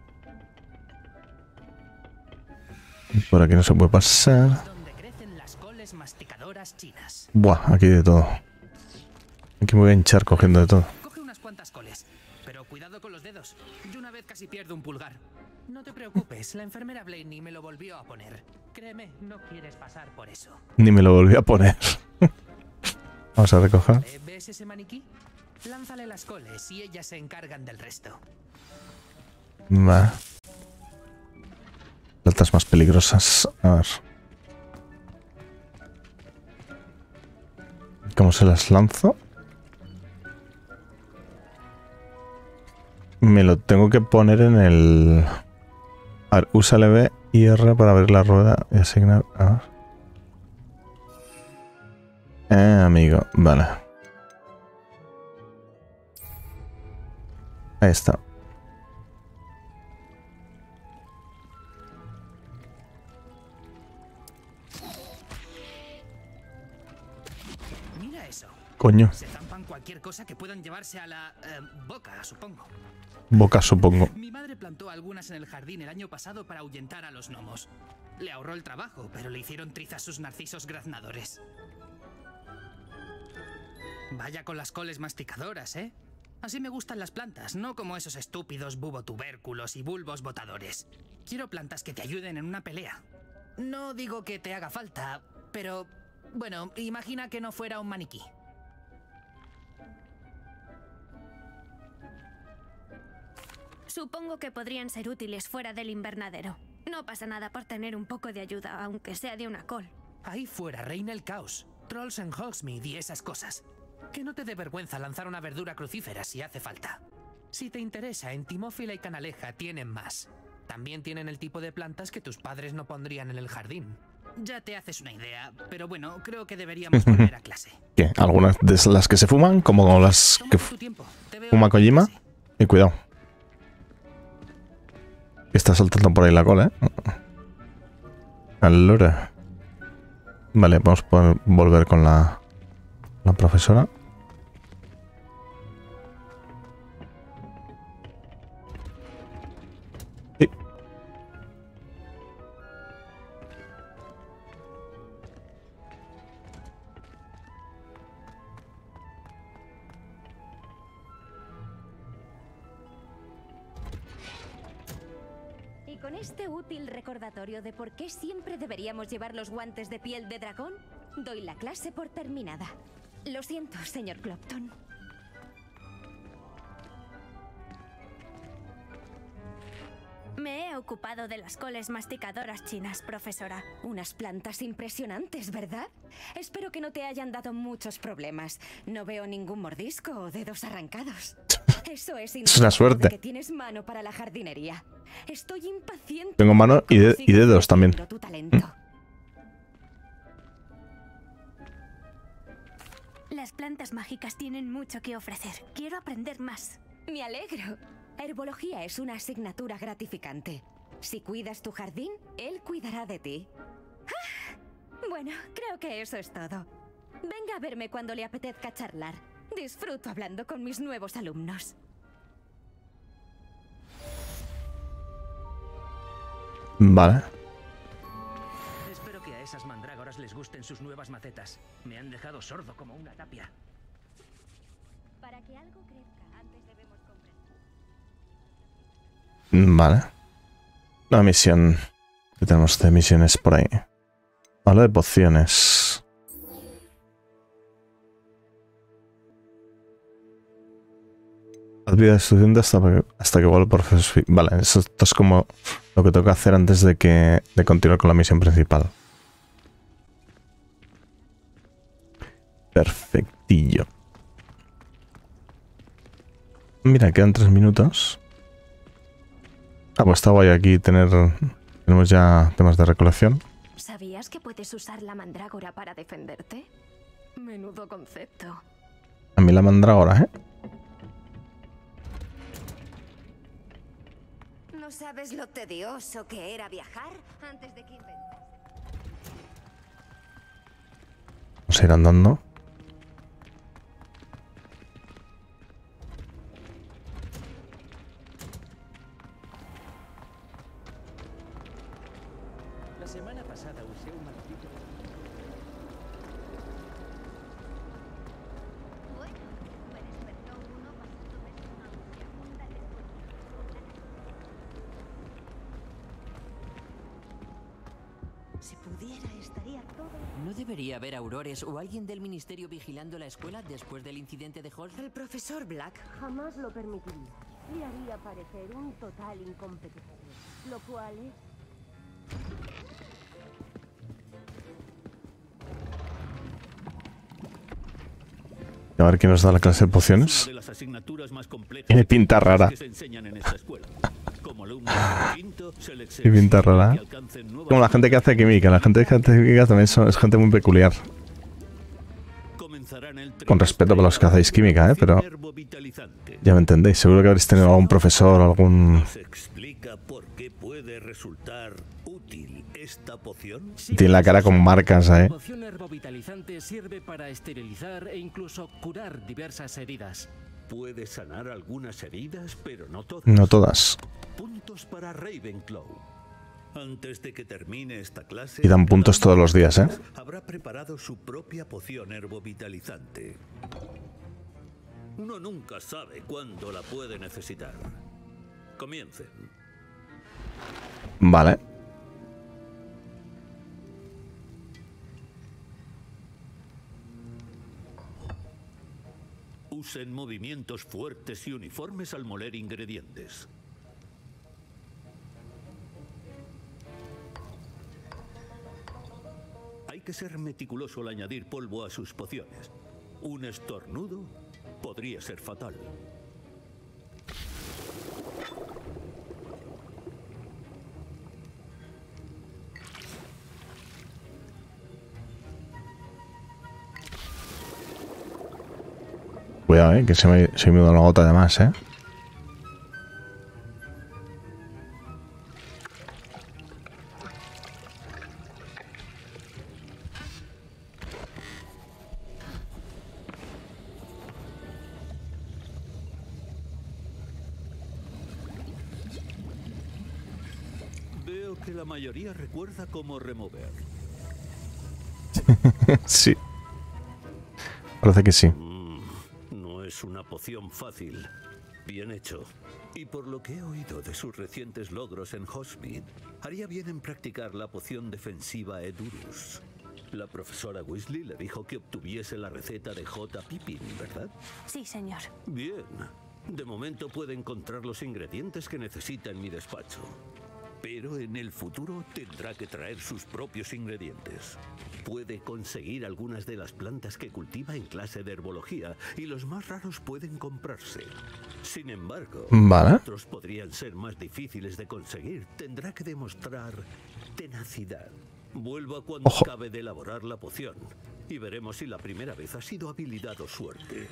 Por aquí no se puede pasar. Donde crecen las coles masticadoras chinas. Buah, aquí de todo. Aquí me voy a hinchar cogiendo de todo. Coge unas cuantas coles, pero cuidado con los dedos. Yo una vez casi pierdo un pulgar. No te preocupes, la enfermera Blaney me lo volvió a poner. Créeme, no quieres pasar por eso. Ni me lo volví a poner. Vamos a recoger. Vale, ¿ves ese maniquí? Lánzale las coles y ellas se encargan del resto. Va. Plantas más peligrosas. A ver. ¿Cómo se las lanzo? Me lo tengo que poner en el... A ver, usa L B y R para abrir la rueda y asignar... A ver. Eh, amigo. Vale. Ahí está. Mira eso. Coño. Se zampan cualquier cosa que puedan llevarse a la eh, boca, supongo. Boca, supongo. Mi madre plantó algunas en el jardín el año pasado para ahuyentar a los gnomos. Le ahorró el trabajo, pero le hicieron trizas sus narcisos graznadores. Vaya con las coles masticadoras, ¿eh? Así me gustan las plantas, no como esos estúpidos bubotubérculos y bulbos botadores. Quiero plantas que te ayuden en una pelea. No digo que te haga falta, pero... Bueno, imagina que no fuera un maniquí. Supongo que podrían ser útiles fuera del invernadero. No pasa nada por tener un poco de ayuda, aunque sea de una col. Ahí fuera reina el caos. Trolls en Hogsmeade y esas cosas. Que no te dé vergüenza lanzar una verdura crucífera si hace falta. Si te interesa, en Timófila y Canaleja tienen más. También tienen el tipo de plantas que tus padres no pondrían en el jardín. Ya te haces una idea, pero bueno, creo que deberíamos volver a clase. ¿Qué? Algunas de las que se fuman, como las que Tómate tu tiempo. Te veo fuma en Kojima. clase. Y cuidado. Está saltando por ahí la cola, ¿eh? Allora. Vale, vamos a poder volver con la, la profesora. Sí. con este útil recordatorio de por qué siempre deberíamos llevar los guantes de piel de dragón, doy la clase por terminada. Lo siento, señor Clopton. Me he ocupado de las coles masticadoras chinas, profesora. Unas plantas impresionantes, ¿verdad? Espero que no te hayan dado muchos problemas. No veo ningún mordisco o dedos arrancados. Eso es, es una suerte. Que tienes mano para la jardinería. Estoy impaciente. Tengo mano y, de y dedos también. Tu talento. Las plantas mágicas tienen mucho que ofrecer. Quiero aprender más. Me alegro. Herbología es una asignatura gratificante. Si cuidas tu jardín, él cuidará de ti. ¡Ah! Bueno, creo que eso es todo. Venga a verme cuando le apetezca charlar. Disfruto hablando con mis nuevos alumnos. Vale. Espero que a esas mandrágoras les gusten sus nuevas macetas. Me han dejado sordo como una tapia. Para que algo crezca, antes debemos comprender. Vale. La misión. ¿Qué tenemos de misiones por ahí? Habla de pociones. Haz vida de estudiante hasta, hasta que vuelva por profesor. Vale, eso, esto es como lo que toca hacer antes de que de continuar con la misión principal. Perfectillo. Mira, quedan tres minutos. Ah, pues está guay aquí tener... Tenemos ya temas de recolección. ¿Sabías que puedes usar la mandrágora para defenderte? Menudo concepto. A mí la mandrágora, ¿eh? ¿No sabes lo tedioso que era viajar antes de que inventaras? Vamos a ir andando. La semana pasada usé un martillo. Bueno, me despertó uno pasándome una angustia junta después. Si pudiera, estaría todo... ¿No debería haber aurores o alguien del ministerio vigilando la escuela después del incidente de Holt? El profesor Black jamás lo permitiría. Le haría parecer un total incompetente. Lo cual es... A ver quién nos da la clase de pociones. Tiene pinta rara. Y pinta rara. Como la gente que hace química. La gente que hace química también son, es gente muy peculiar. Con respeto para los que hacéis química, ¿eh? Pero ya me entendéis. Seguro que habréis tenido algún profesor o algún... ¿Esta poción? Tiene la cara con marcas, ¿eh? La poción herbovitalizante sirve para esterilizar e incluso curar diversas heridas. Puede sanar algunas heridas, pero no todas. No todas. Puntos para Ravenclaw. Antes de que termine esta clase... Y dan puntos todos los días, ¿eh? Habrá preparado su propia poción herbovitalizante. Uno nunca sabe cuándo la puede necesitar. Comiencen. Vale. Usen movimientos fuertes y uniformes al moler ingredientes. Hay que ser meticuloso al añadir polvo a sus pociones. Un estornudo podría ser fatal. Cuidado, eh, que se me, se me ha ido una gota de más, eh. Veo que la mayoría recuerda cómo remover. Sí. Parece que sí. No es una poción fácil. Bien hecho. Y por lo que he oído de sus recientes logros en Hogsmeade, haría bien en practicar la poción defensiva Edurus. La profesora Weasley le dijo que obtuviese la receta de J. Pippin, ¿verdad? Sí, señor. Bien. De momento puede encontrar los ingredientes que necesita en mi despacho. Pero en el futuro tendrá que traer sus propios ingredientes. Puede conseguir algunas de las plantas que cultiva en clase de herbología y los más raros pueden comprarse. Sin embargo, vale. otros podrían ser más difíciles de conseguir. Tendrá que demostrar tenacidad. Vuelva cuando Ojo. acabe de elaborar la poción y veremos si la primera vez ha sido habilidad o suerte.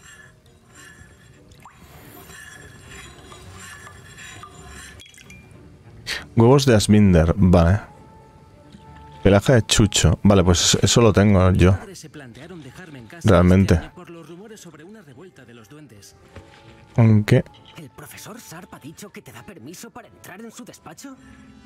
Huevos de Asminder, vale. Pelaje de chucho. Vale, pues eso lo tengo yo. Realmente. Por los rumores sobre una revuelta de los duendes. Aunque... ¿El profesor Sharp ha dicho que te da permiso para entrar en su despacho?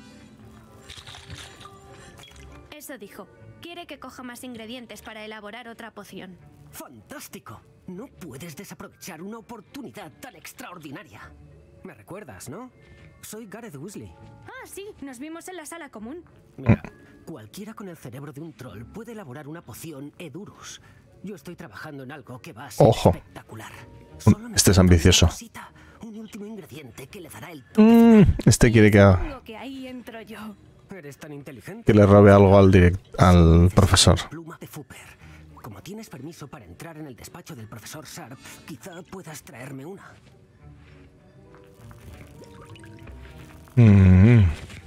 Eso dijo. Quiere que coja más ingredientes para elaborar otra poción. ¡Fantástico! No puedes desaprovechar una oportunidad tan extraordinaria. Me recuerdas, ¿no? Soy Gareth Weasley. Ah, sí, nos vimos en la sala común. Mira, cualquiera con el cerebro de un troll puede elaborar una poción Edurus. Yo estoy trabajando en algo que va a ser Ojo. espectacular. Este es ambicioso. Un último ingrediente que le dará el Mm, este quiere que, Supongo que ahí entro yo. Eres tan inteligente. que le robe algo al, direct, al profesor. Pluma de Fooper. Como tienes permiso para entrar en el despacho del profesor Sharp, quizá puedas traerme una. Mm.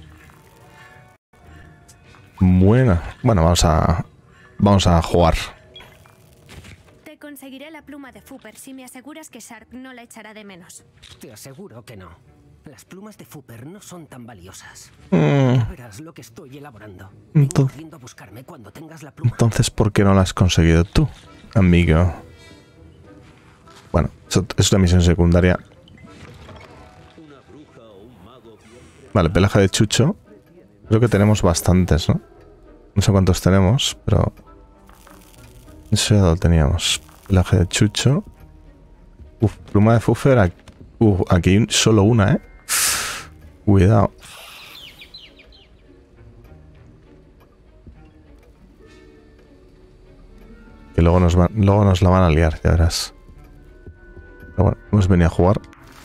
Buena. Bueno, vamos a... Vamos a jugar. Te conseguiré la pluma de Fooper si me aseguras que Sharp no la echará de menos. Te aseguro que no. Las plumas de Fooper no son tan valiosas. Mm. Ya verás lo que estoy elaborando. Ven Entonces, corriendo a buscarme cuando tengas la pluma. entonces, ¿por qué no la has conseguido tú, amigo? Bueno, eso es una misión secundaria. Vale, pelaje de chucho. Creo que tenemos bastantes, ¿no? No sé cuántos tenemos, pero... Eso ya lo teníamos. Pelaje de chucho. Uf, pluma de Fooper. Aquí, uf, aquí hay solo una, ¿eh? Cuidado. Que luego nos, va, luego nos la van a liar, ya verás. Pero bueno, hemos venido a jugar.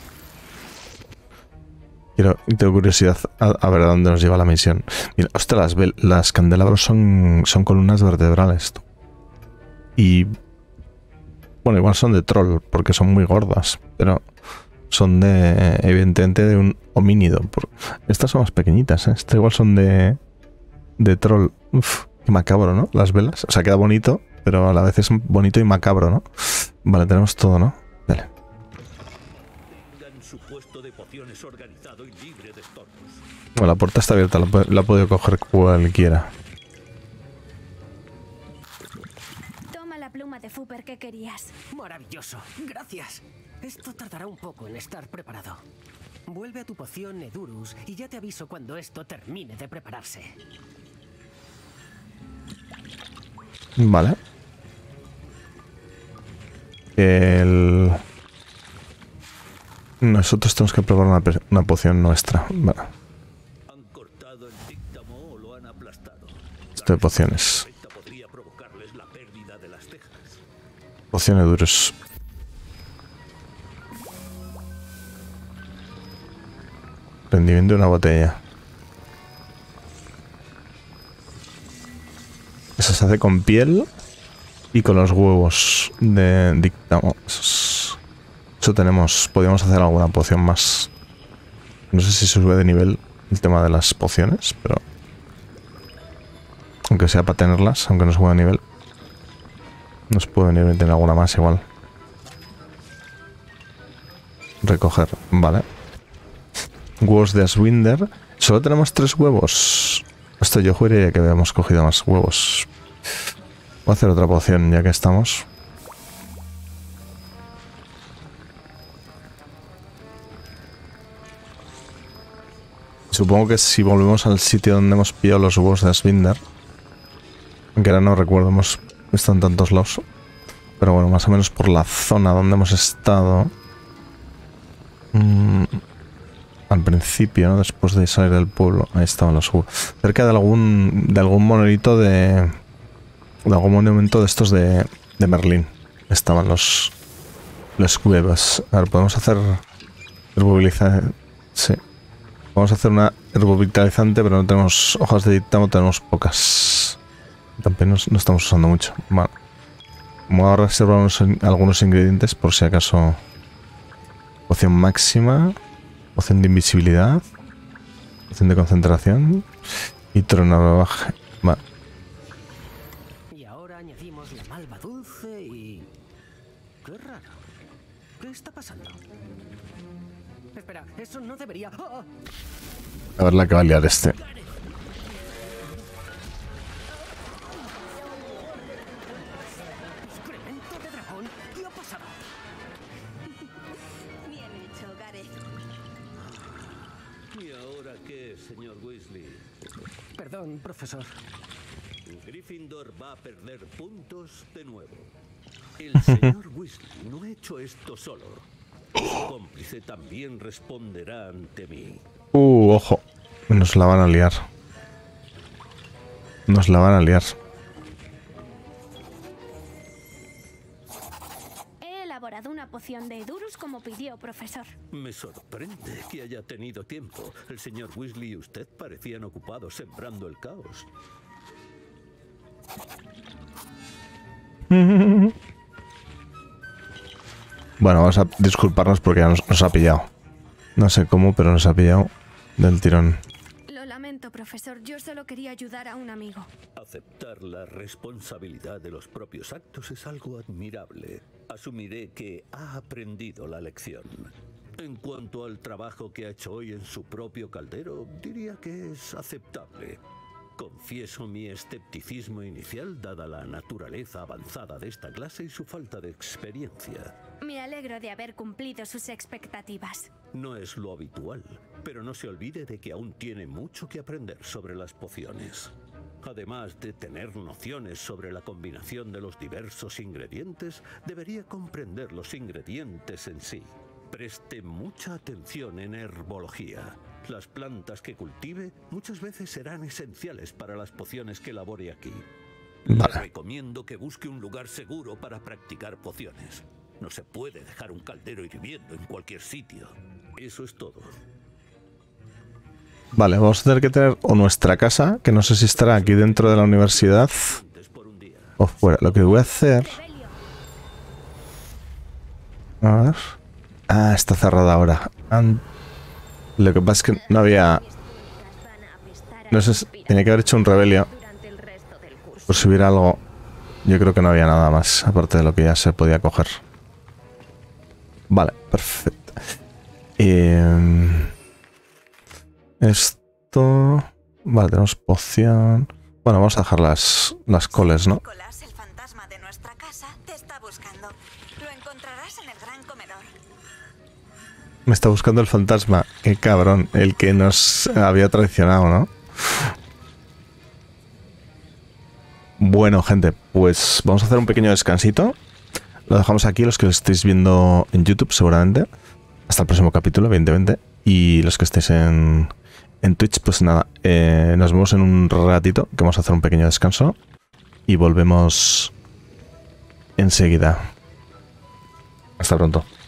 Quiero, tengo curiosidad a, a ver a dónde nos lleva la misión. Mira, ostras, las, las candelabros son, son columnas vertebrales. Tú. Y... Bueno, igual son de troll, porque son muy gordas. Pero son de... Evidentemente de un homínido. Por, estas son más pequeñitas, ¿eh? Estas igual son de... De troll. Uf, qué macabro, ¿no? Las velas. O sea, queda bonito, pero a la vez es bonito y macabro, ¿no? Vale, tenemos todo, ¿no? Vale. Su puesto de pociones organizado y libre de estorbos. Bueno, la puerta está abierta, la, la ha podido coger cualquiera. Toma la pluma de Fooper que querías. Maravilloso, gracias. Esto tardará un poco en estar preparado. Vuelve a tu poción Edurus y ya te aviso cuando esto termine de prepararse. Vale. El... Nosotros tenemos que probar una, una poción nuestra. Vale. Han cortado el díctamo o lo han aplastado. Esto de pociones. Podría provocarles la pérdida de las cejas. Pociones duros. Rendimiento de una botella. Eso se hace con piel y con los huevos de díctamo. Eso es... Eso tenemos, podríamos hacer alguna poción más. No sé si sube de nivel el tema de las pociones, pero... Aunque sea para tenerlas, aunque no suba de nivel. Nos puede venir a tener alguna más igual. Recoger, vale. Huevos de Aswinder. Solo tenemos tres huevos. Esto yo juraría que habíamos cogido más huevos. Voy a hacer otra poción ya que estamos. Supongo que si volvemos al sitio donde hemos pillado los huevos de Aswinder, aunque ahora no recuerdo, hemos estado en tantos lados, pero bueno, más o menos por la zona donde hemos estado, Mm, al principio, ¿no? Después de salir del pueblo. Ahí estaban los huevos. Cerca de algún. de algún monolito de. de algún monumento de estos de. de Merlín. Estaban los. los huevos. A ver, podemos hacer. Herbovitalizante. Sí. Vamos a hacer una herbovitalizante, pero no tenemos hojas de dictamo, tenemos pocas. También no, no estamos usando mucho. Vale. Vamos a reservar unos, algunos ingredientes por si acaso. Poción máxima. Poción de invisibilidad. Poción de concentración. Y tronavaje. Vale. Y ahora añadimos la malva dulce y... ¡Qué raro! ¿Qué está pasando? Espera, eso no debería... ¡Oh! A ver la que va a liar este. ¡Excremento de dragón! ¿Qué ha pasado? Bien hecho, Gareth. ¿Y ahora qué, señor Weasley? Perdón, profesor. Gryffindor va a perder puntos de nuevo. El señor Weasley no ha hecho esto solo. Su cómplice también responderá ante mí. Uh, ojo. Nos la van a liar. Nos la van a liar. He elaborado una poción de Edurus como pidió, profesor. Me sorprende que haya tenido tiempo. El señor Weasley y usted parecían ocupados sembrando el caos. Bueno, vamos a disculparnos porque ya nos, nos ha pillado. No sé cómo, pero nos ha pillado del tirón. Lo lamento, profesor. Yo solo quería ayudar a un amigo. Aceptar la responsabilidad de los propios actos es algo admirable. Asumiré que ha aprendido la lección. En cuanto al trabajo que ha hecho hoy en su propio caldero, diría que es aceptable. Confieso mi escepticismo inicial dada la naturaleza avanzada de esta clase y su falta de experiencia. Me alegro de haber cumplido sus expectativas. No es lo habitual, pero no se olvide de que aún tiene mucho que aprender sobre las pociones. Además de tener nociones sobre la combinación de los diversos ingredientes, debería comprender los ingredientes en sí. Preste mucha atención en herbología. Las plantas que cultive muchas veces serán esenciales para las pociones que elabore aquí. Le recomiendo que busque un lugar seguro para practicar pociones. No se puede dejar un caldero hirviendo en cualquier sitio. Eso es todo. Vale, vamos a tener que tener o nuestra casa, que no sé si estará aquí dentro de la universidad o fuera. Lo que voy a hacer... A ver... Ah, está cerrada ahora. An... Lo que pasa es que no había... No sé, tenía que haber hecho un rebelio. Por si hubiera algo... Yo creo que no había nada más, aparte de lo que ya se podía coger. Vale, perfecto. Eh... Esto... Vale, tenemos poción... Bueno, vamos a dejar las, las coles, ¿no? Nicolás, el fantasma de nuestra casa, te está buscando. Lo encontrarás en el gran comedor. Me está buscando el fantasma. Qué cabrón. El que nos había traicionado, ¿no? Bueno, gente, pues vamos a hacer un pequeño descansito. Lo dejamos aquí, los que lo estéis viendo en YouTube seguramente. Hasta el próximo capítulo, evidentemente. Y los que estéis en, en Twitch, pues nada. Eh, nos vemos en un ratito, que vamos a hacer un pequeño descanso. Y volvemos enseguida. Hasta pronto.